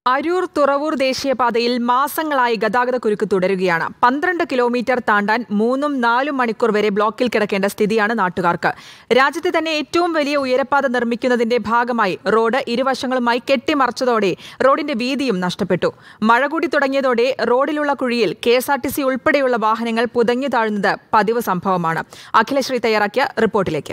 അരൂർ തുറവൂർ ദേശീയപാതയിൽ മാസങ്ങളായി ഗതാഗതക്കുരുക്ക് തുടരുകയാണ്. 12 കിലോമീറ്റർ താണ്ടാൻ 3-4 മണിക്കൂർ വരെ ബ്ലോക്കിൽ കിടക്കേണ്ട സ്ഥിതിയാണ് നാട്ടുകാർക്ക്. രാജ്യത്തെ തന്നെ ഏറ്റവും വലിയ ഉയരപ്പാത നിർമ്മിക്കുന്നതിന്റെ ഭാഗമായി റോഡ് ഇരുവശങ്ങളുമായി കെട്ടിമറിച്ചതോടെ റോഡിന്റെ വീതിയും നഷ്ടപ്പെട്ടു. മഴ കൂടി തുടങ്ങിയതോടെ റോഡിലുള്ള കുഴിയിൽ KSRTC ഉൾപ്പെടെയുള്ള വാഹനങ്ങൾ പുതഞ്ഞു താഴുന്നത് പതിവ് സംഭവമാണ്. അഖിലശ്രീ തയ്യാറാക്കിയ റിപ്പോർട്ടിലേക്ക്.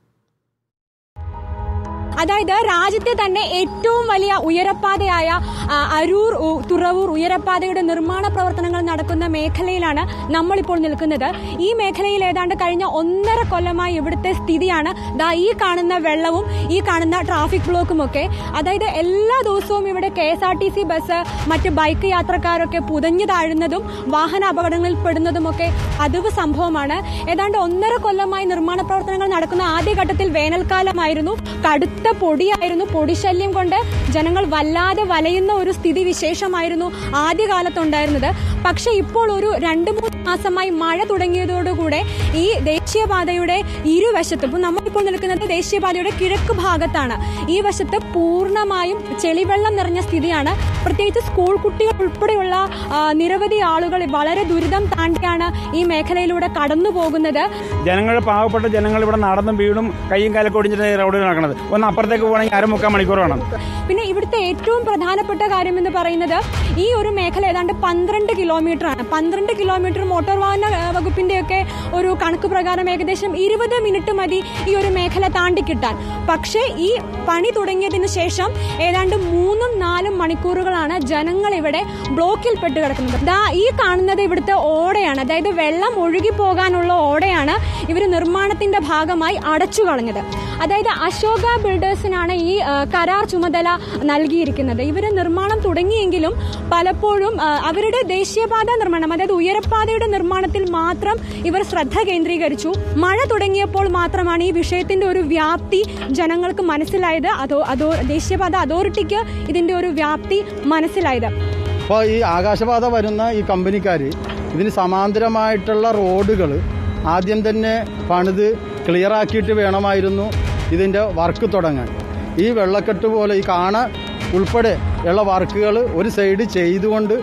അതായത് രാജ്യത്തെ തന്നെ ഏറ്റവും വലിയ ഉയരപ്പാതയായ അരൂർ തുറവൂർ ഉയരപ്പാതയുടെ നിർമ്മാണ പ്രവർത്തനങ്ങൾ നടക്കുന്ന മേഖലയിലാണ് നമ്മളിപ്പോൾ നിൽക്കുന്നത്. ഈ മേഖലയിൽ ഏതാണ്ട് കഴിഞ്ഞ 1.5 കൊല്ലമായി ഇവിടുത്തെ സ്ഥിതിയാണ് ഈ കാണുന്ന വെള്ളവും ഈ കാണുന്ന ട്രാഫിക് ബ്ലോക്കുമൊക്കെ. അതായത് എല്ലാ ദിവസവും ഇവിടെ KSRTC ബസ് മറ്റ് ബൈക്ക് യാത്രക്കാരൊക്കെ പുതഞ്ഞു താഴുന്നതും വാഹന അപകടങ്ങളിൽ പെടുന്നതുമൊക്കെ പതിവ് സംഭവമാണ്. ഏതാണ്ട് 1.5 കൊല്ലമായി നിർമ്മാണ പ്രവർത്തനങ്ങൾ നടക്കുന്ന ആദ്യഘട്ടത്തിൽ വേനൽക്കാലമായിരുന്നു. കടുത്ത പൊടിയായിരുന്നു. പൊടിശല്യം കൊണ്ട് ജനങ്ങൾ വല്ലാതെ വലയുന്ന ഒരു സ്ഥിതി വിശേഷമായിരുന്നു ആദ്യകാലത്തുണ്ടായിരുന്നത്. പക്ഷെ ഇപ്പോൾ ഒരു 2-3 മാസമായി മഴ തുടങ്ങിയതോടുകൂടെ ഈ ദേശീയപാതയുടെ ഇരുവശത്തും, ഇപ്പോൾ നമ്മളിപ്പോൾ നിൽക്കുന്നത് ദേശീയപാതയുടെ കിഴക്ക് ഭാഗത്താണ്, ഈ വശത്ത് പൂർണ്ണമായും ചെളിവെള്ളം നിറഞ്ഞ സ്ഥിതിയാണ്. പ്രത്യേകിച്ച് സ്കൂൾ കുട്ടികൾ ഉൾപ്പെടെയുള്ള നിരവധി ആളുകൾ വളരെ ദുരിതം താണ്ടിയാണ് ഈ മേഖലയിലൂടെ കടന്നു പോകുന്നത്. പാവപ്പെട്ട ജനങ്ങൾ ഇവിടെ നടന്നും വീടും കൈയും കാലൊക്കെ ഒടിഞ്ഞിട്ട് റോഡിൽ നടക്കുന്നത്. ഒന്ന് അപ്പുറത്തേക്ക് പോകണമെങ്കിൽ 3/4 മണിക്കൂർ വേണം. പിന്നെ ഇവിടുത്തെ ഏറ്റവും പ്രധാനപ്പെട്ട കാര്യം എന്ന് പറയുന്നത് ഈ ഒരു മേഖല ഏതാണ്ട് 12 കിലോമീറ്റർ ആണ്. 12 കിലോമീറ്റർ മോട്ടോർ വാഹന വകുപ്പിന്റെയൊക്കെ ഒരു കണക്ക് പ്രകാരം ഏകദേശം 20 മിനിറ്റ് മതി ഈ ഒരു മേഖല താണ്ടിക്കിട്ടാൻ. പക്ഷേ ഈ പണി തുടങ്ങിയതിനു ശേഷം ഏതാണ്ട് 3-4 മണിക്കൂറുകളാണ് ജനങ്ങൾ ഇവിടെ ബ്ലോക്കിൽ പെട്ട് കിടക്കുന്നത്. ഈ കാണുന്നത് ഇവിടുത്തെ ഓടയാണ്. അതായത് വെള്ളം ഒഴുകി പോകാനുള്ള ഓടയാണ് ഇവർ നിർമ്മാണത്തിന്റെ ഭാഗമായി അടച്ചു കളഞ്ഞത്. അതായത് അശോക ബിൽഡേഴ്സിനാണ് ഈ കരാർ ചുമതല നൽകിയിരിക്കുന്നത്. ഇവർ നിർമ്മാണം തുടങ്ങിയെങ്കിലും പലപ്പോഴും അവരുടെ ദേശീയപാത നിർമ്മാണം, അതായത് ഉയരപ്പാതയുടെ നിർമ്മാണത്തിൽ മാത്രം ഇവർ ശ്രദ്ധ കേന്ദ്രീകരിച്ചു. മഴ തുടങ്ങിയപ്പോൾ മാത്രമാണ് ഈ വിഷയത്തിന്റെ ഒരു വ്യാപ്തി ജനങ്ങൾക്ക് മനസ്സിലായത്. ദേശീയപാത അതോറിറ്റിക്ക് ഇതിന്റെ ഒരു വ്യാപ്തി മനസ്സിലായത്. അപ്പോൾ ഈ ആകാശപാത വരുന്ന ഈ കമ്പനിക്കാർ ഇതിന് സമാന്തരമായിട്ടുള്ള റോഡുകൾ ആദ്യം തന്നെ പണിത് ക്ലിയറാക്കിയിട്ട് വേണമായിരുന്നു ഇതിൻ്റെ വർക്ക് തുടങ്ങാൻ. ഈ വെള്ളക്കെട്ട് പോലെ ഈ കാണ ഉൾപ്പെടെ ഉള്ള വർക്കുകൾ ഒരു സൈഡ് ചെയ്തുകൊണ്ട്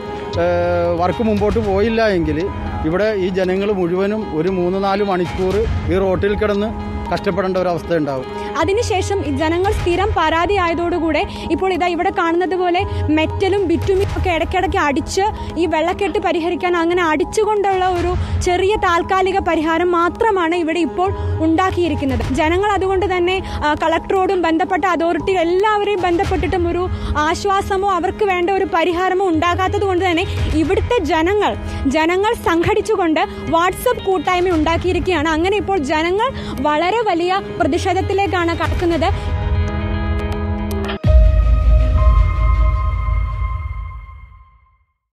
വർക്ക് മുമ്പോട്ട് പോയില്ല എങ്കിൽ ഇവിടെ ഈ ജനങ്ങൾ മുഴുവനും ഒരു 3-4 മണിക്കൂർ ഈ റോട്ടിൽ കിടന്ന് കഷ്ടപ്പെടേണ്ട ഒരവസ്ഥ ഉണ്ടാവും. അതിനുശേഷം ജനങ്ങൾ സ്ഥിരം പരാതി ആയതോടുകൂടെ ഇപ്പോൾ ഇവിടെ കാണുന്നത് പോലെ മെറ്റലും ബിറ്റുമിനും ഒക്കെ ഇടയ്ക്കിടയ്ക്ക് അടിച്ച് ഈ വെള്ളക്കെട്ട് പരിഹരിക്കാൻ അങ്ങനെ അടിച്ചുകൊണ്ടുള്ള ഒരു ചെറിയ താൽക്കാലിക പരിഹാരം മാത്രമാണ് ഇവിടെ ഇപ്പോൾ ഉണ്ടാക്കിയിരിക്കുന്നത്. ജനങ്ങൾ അതുകൊണ്ട് തന്നെ കളക്ടറോടും ബന്ധപ്പെട്ട അതോറിറ്റി എല്ലാവരെയും ബന്ധപ്പെട്ടിട്ടും ഒരു ആശ്വാസമോ അവർക്ക് വേണ്ട ഒരു പരിഹാരമോ ഉണ്ടാകാത്തത് കൊണ്ട് തന്നെ ഇവിടുത്തെ ജനങ്ങൾ സംഘടിച്ചുകൊണ്ട് വാട്സപ്പ് കൂട്ടായ്മ ഉണ്ടാക്കിയിരിക്കുകയാണ്. അങ്ങനെ ഇപ്പോൾ ജനങ്ങൾ വളരെ വലിയ പ്രതിഷേധത്തിലേക്കാണ് കടക്കുന്നത്.